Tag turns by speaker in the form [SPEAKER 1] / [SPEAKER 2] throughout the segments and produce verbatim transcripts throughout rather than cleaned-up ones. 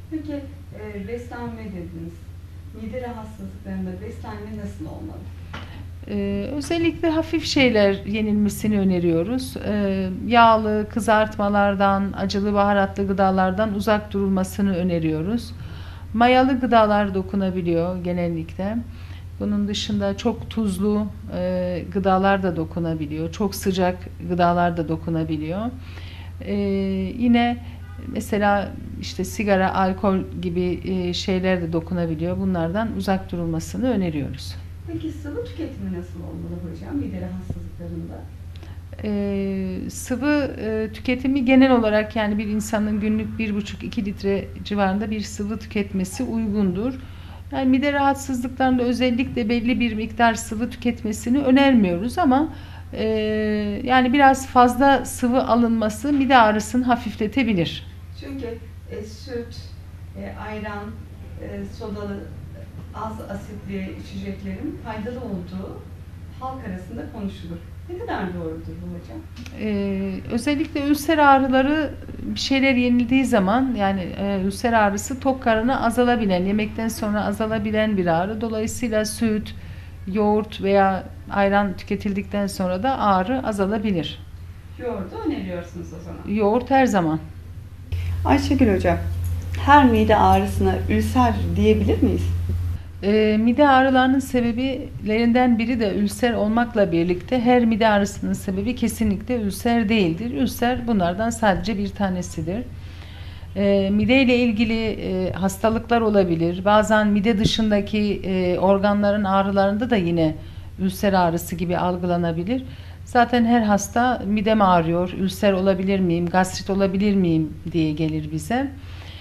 [SPEAKER 1] Peki e, beslenme dediniz. Mide rahatsızlıklarında beslenme nasıl olmalı?
[SPEAKER 2] Ee, özellikle hafif şeyler yenilmesini öneriyoruz. Ee, yağlı, kızartmalardan, acılı, baharatlı gıdalardan uzak durulmasını öneriyoruz. Mayalı gıdalar dokunabiliyor genellikle. Bunun dışında çok tuzlu e, gıdalar da dokunabiliyor. Çok sıcak gıdalar da dokunabiliyor. Ee, Yine mesela işte sigara, alkol gibi e, şeyler de dokunabiliyor. Bunlardan uzak durulmasını öneriyoruz.
[SPEAKER 1] Peki sıvı tüketimi nasıl olmalı hocam mide rahatsızlıklarında?
[SPEAKER 2] Ee, sıvı e, tüketimi genel olarak yani bir insanın günlük bir buçuk iki litre civarında bir sıvı tüketmesi uygundur. Yani mide rahatsızlıklarında özellikle belli bir miktar sıvı tüketmesini önermiyoruz ama e, yani biraz fazla sıvı alınması mide ağrısını hafifletebilir.
[SPEAKER 1] Çünkü e, süt, e, ayran, e, sodalı, az asitli içeceklerin faydalı olduğu halk arasında konuşulur. Ne kadar doğrudur bu hocam?
[SPEAKER 2] Ee, özellikle ülser ağrıları bir şeyler yenildiği zaman yani e, ülser ağrısı tok karını azalabilen, yemekten sonra azalabilen bir ağrı. Dolayısıyla süt, yoğurt veya ayran tüketildikten sonra da ağrı azalabilir.
[SPEAKER 1] Yoğurdu öneriyorsunuz o zaman.
[SPEAKER 2] Yoğurt her zaman.
[SPEAKER 1] Ayşegül hocam, her mide ağrısına ülser diyebilir miyiz?
[SPEAKER 2] E, mide ağrılarının sebeplerinden biri de ülser olmakla birlikte her mide ağrısının sebebi kesinlikle ülser değildir. Ülser bunlardan sadece bir tanesidir. E, mide ile ilgili e, hastalıklar olabilir. Bazen mide dışındaki e, organların ağrılarında da yine ülser ağrısı gibi algılanabilir. Zaten her hasta midem ağrıyor, ülser olabilir miyim, gastrit olabilir miyim diye gelir bize.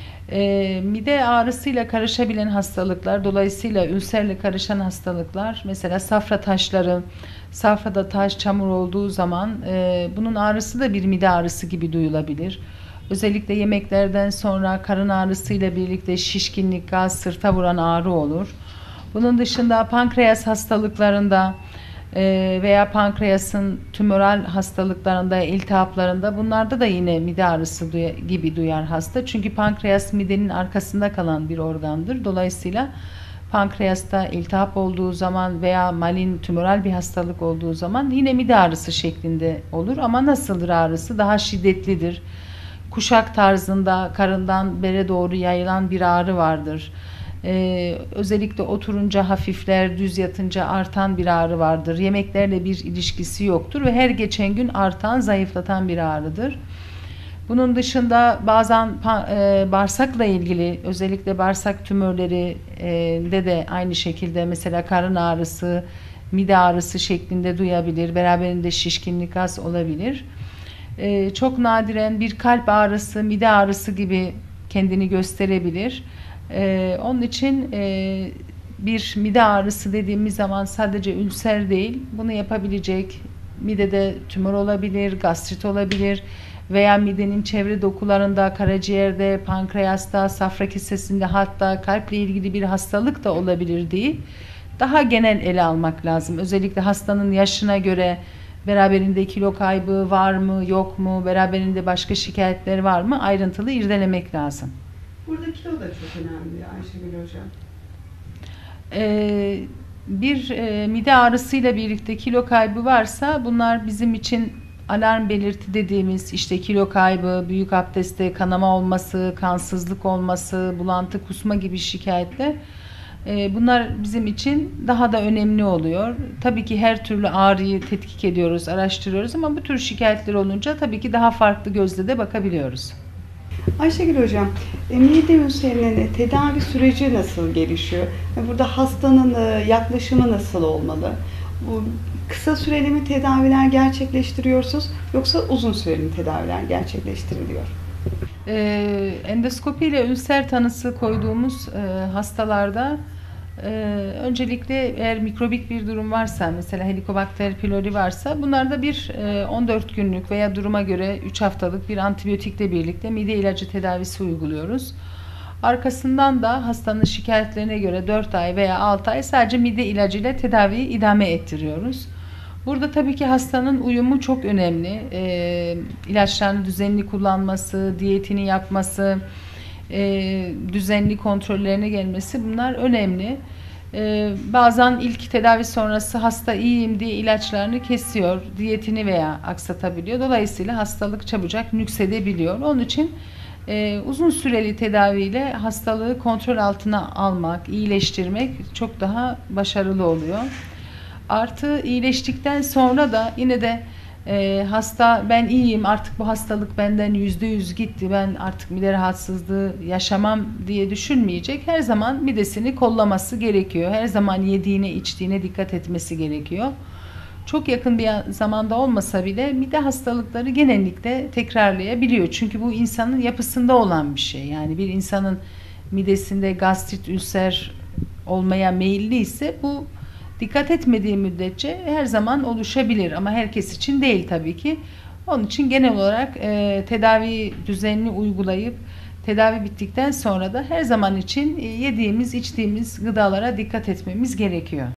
[SPEAKER 2] E, mide ağrısıyla karışabilen hastalıklar, dolayısıyla ülserle karışan hastalıklar, mesela safra taşları, safrada taş, çamur olduğu zaman e, bunun ağrısı da bir mide ağrısı gibi duyulabilir. Özellikle yemeklerden sonra karın ağrısıyla birlikte şişkinlik, gaz, sırta vuran ağrı olur. Bunun dışında pankreas hastalıklarında e, veya pankreasın tümöral hastalıklarında, iltihaplarında bunlarda da yine mide ağrısı duya- gibi duyar hasta. Çünkü pankreas midenin arkasında kalan bir organdır. Dolayısıyla pankreasta iltihap olduğu zaman veya malin tümöral bir hastalık olduğu zaman yine mide ağrısı şeklinde olur. Ama nasıldır ağrısı? Daha şiddetlidir. Kuşak tarzında karından bere doğru yayılan bir ağrı vardır. Ee, özellikle oturunca hafifler, düz yatınca artan bir ağrı vardır. Yemeklerle bir ilişkisi yoktur ve her geçen gün artan, zayıflatan bir ağrıdır. Bunun dışında bazen e, bağırsakla ilgili özellikle bağırsak tümörleri e, de de aynı şekilde mesela karın ağrısı, mide ağrısı şeklinde duyabilir. Beraberinde şişkinlik, gaz olabilir. E, çok nadiren bir kalp ağrısı, mide ağrısı gibi kendini gösterebilir. E, onun için e, bir mide ağrısı dediğimiz zaman sadece ülser değil, bunu yapabilecek midede tümör olabilir, gastrit olabilir veya midenin çevre dokularında, karaciğerde, pankreasta, safra kesesinde hatta kalple ilgili bir hastalık da olabilir değil. Daha genel ele almak lazım. Özellikle hastanın yaşına göre beraberinde kilo kaybı var mı, yok mu, beraberinde başka şikayetler var mı ayrıntılı irdelemek lazım.
[SPEAKER 1] Burada kilo da çok önemli Ayşegül hocam.
[SPEAKER 2] Ee, bir e, mide ağrısıyla birlikte kilo kaybı varsa bunlar bizim için alarm belirti dediğimiz işte kilo kaybı, büyük abdestte kanama olması, kansızlık olması, bulantı, kusma gibi şikayetler. Ee, bunlar bizim için daha da önemli oluyor. Tabii ki her türlü ağrıyı tetkik ediyoruz, araştırıyoruz ama bu tür şikayetler olunca tabii ki daha farklı gözle de bakabiliyoruz.
[SPEAKER 1] Ayşegül hocam, e, mide ülserinin tedavi süreci nasıl gelişiyor? Ve burada hastanın e, yaklaşımı nasıl olmalı? Bu kısa süreli mi tedaviler gerçekleştiriyorsunuz yoksa uzun süreli mi tedaviler gerçekleştiriliyor?
[SPEAKER 2] Ee, endoskopi ile ülser tanısı koyduğumuz e, hastalarda e, öncelikle eğer mikrobik bir durum varsa mesela Helicobacter pylori varsa bunlarda bir e, on dört günlük veya duruma göre üç haftalık bir antibiyotikle birlikte mide ilacı tedavisi uyguluyoruz. Arkasından da hastanın şikayetlerine göre dört ay veya altı ay sadece mide ilacıyla tedaviyi idame ettiriyoruz. Burada tabii ki hastanın uyumu çok önemli. E, ilaçlarını düzenli kullanması, diyetini yapması, e, düzenli kontrollerine gelmesi, bunlar önemli. E, bazen ilk tedavi sonrası hasta iyiyim diye ilaçlarını kesiyor, diyetini veya aksatabiliyor. Dolayısıyla hastalık çabucak nüksedebiliyor. Onun için e, uzun süreli tedaviyle hastalığı kontrol altına almak, iyileştirmek çok daha başarılı oluyor. Artı iyileştikten sonra da yine de e, hasta ben iyiyim, artık bu hastalık benden yüzde yüz gitti, ben artık mide rahatsızlığı yaşamam diye düşünmeyecek. Her zaman midesini kollaması gerekiyor. Her zaman yediğine içtiğine dikkat etmesi gerekiyor. Çok yakın bir zamanda olmasa bile mide hastalıkları genellikle tekrarlayabiliyor. Çünkü bu insanın yapısında olan bir şey. Yani bir insanın midesinde gastrit, ülser olmaya meyilli ise bu dikkat etmediği müddetçe her zaman oluşabilir, ama herkes için değil tabii ki. Onun için genel olarak e, tedavi düzenini uygulayıp tedavi bittikten sonra da her zaman için e, yediğimiz, içtiğimiz gıdalara dikkat etmemiz gerekiyor.